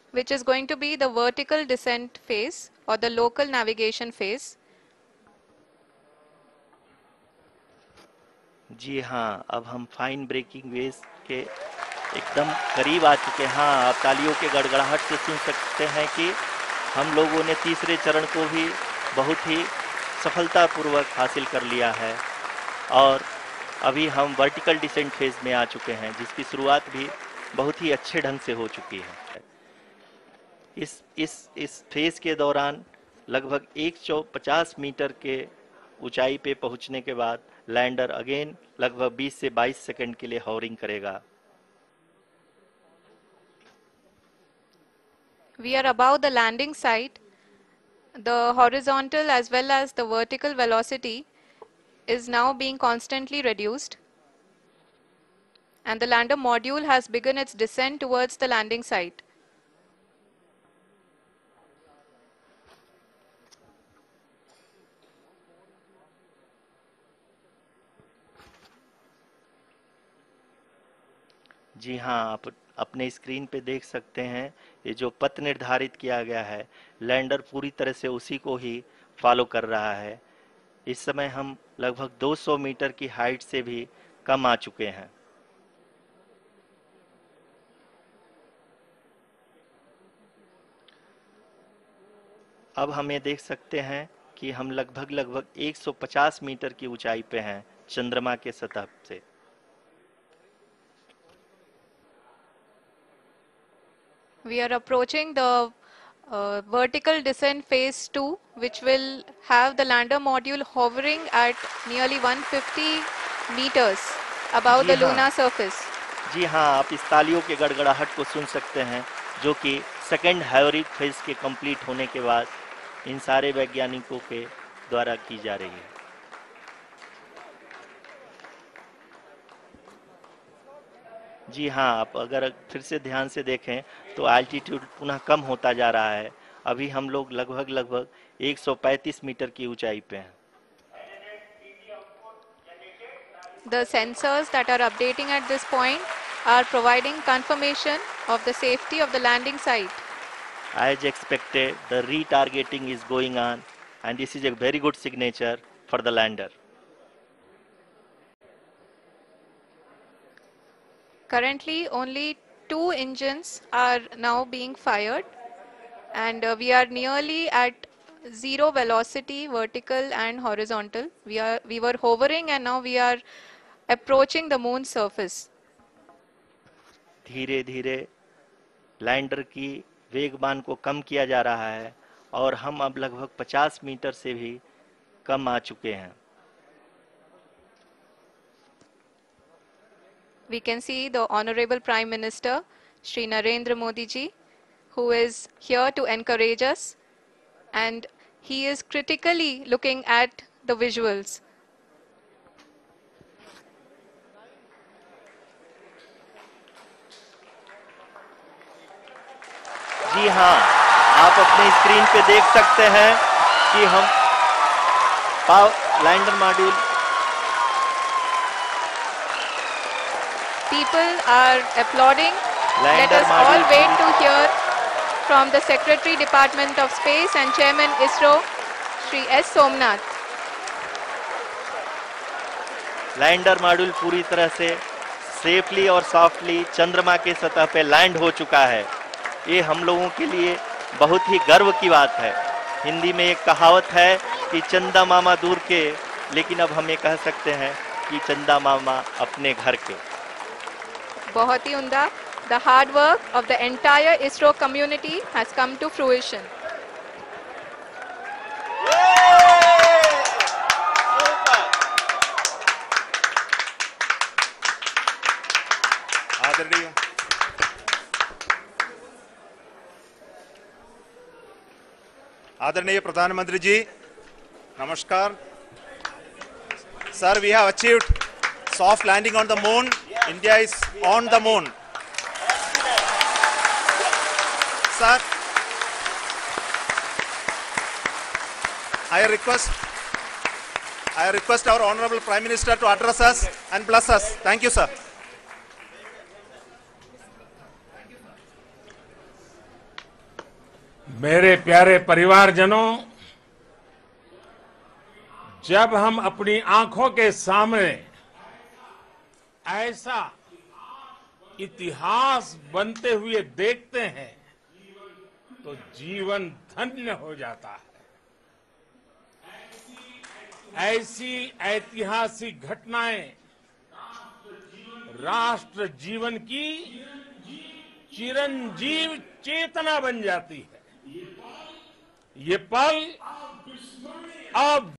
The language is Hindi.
which is going to be the vertical descent phase or the local navigation phase. जी हाँ, अब हम फाइन ब्रेकिंग वेव्स के एकदम करीब आ चुके हैं। हाँ, आप तालियों के गड़गड़ाहट से सुन सकते हैं कि हम लोगों ने तीसरे चरण को भी बहुत ही सफलतापूर्वक हासिल कर लिया है और अभी हम वर्टिकल डिसेंट फेज में आ चुके हैं, जिसकी शुरुआत भी बहुत ही अच्छे ढंग से हो चुकी है। इस फेज के दौरान लगभग 150 मीटर के ऊंचाई पे पहुंचने के बाद लैंडर अगेन लगभग 20 से 22 सेकंड के लिए हॉवरिंग करेगा। We are above the landing site. The horizontal as well as the vertical velocity is now being constantly reduced, and the lander module has begun its descent towards the landing site. जी हाँ, आप अपने स्क्रीन पे देख सकते हैं ये जो पथ निर्धारित किया गया है, लैंडर पूरी तरह से उसी को ही फॉलो कर रहा है। इस समय हम लगभग 200 मीटर की हाइट से भी कम आ चुके हैं। अब हम ये देख सकते हैं कि हम लगभग 150 मीटर की ऊंचाई पे हैं चंद्रमा के सतह से। We are approaching the vertical descent phase 2, which will have the lander module hovering at nearly 150 meters above the lunar surface. जी हाँ, आप इस तालियों के गड़गड़ाहट को सुन सकते हैं, जो कि सेकेंड हाइवरिक फेज के कंप्लीट होने के बाद इन सारे वैज्ञानिकों के द्वारा की जा रही है। जी हाँ, आप अगर फिर से ध्यान से देखें तो एल्टीट्यूड पुनः कम होता जा रहा है। अभी हम लोग लगभग 135 मीटर की ऊंचाई पे हैं। The sensors that are updating at this point are providing confirmation of the safety of the landing site. As expected, the retargeting is going on, and this is a very good signature for the lander. Currently, only 2 engines are now being fired, and we are nearly at zero velocity, vertical and horizontal. We were hovering, and now we are approaching the moon's surface. धीरे धीरे लैंडर की वेगमान को कम किया जा रहा है और हम अब लगभग 50 मीटर से भी कम आ चुके हैं। We can see the Honorable Prime Minister, Shri Narendra Modi ji, who is here to encourage us, and he is critically looking at the visuals. जी हाँ, आप अपने स्क्रीन पे देख सकते हैं कि हम lander module People are applauding. Let us all wait to hear from the Secretary Department of Space and Chairman ISRO, Shri S. Somnath. Lander module पूरी तरह से सेफली और सॉफ्टली चंद्रमा के सतह पे लैंड हो चुका है। ये हम लोगों के लिए बहुत ही गर्व की बात है। हिंदी में एक कहावत है कि चंदा मामा दूर के, लेकिन अब हम ये कह सकते हैं कि चंदा मामा अपने घर के। बहुत ही उम्दा। The hard work of the entire ISRO community has come to fruition. आदरणीय प्रधानमंत्री जी, नमस्कार। Sir, we have achieved soft landing on the moon. India is on the moon. Sir, I request our Honorable Prime Minister to address us and bless us. Thank you, sir. मेरे प्यारे परिवारजनों, जब हम अपनी आंखों के सामने ऐसा इतिहास बनते हुए देखते हैं तो जीवन धन्य हो जाता है। ऐसी ऐतिहासिक घटनाएं राष्ट्र जीवन की चिरंजीव चेतना बन जाती है। ये पल अब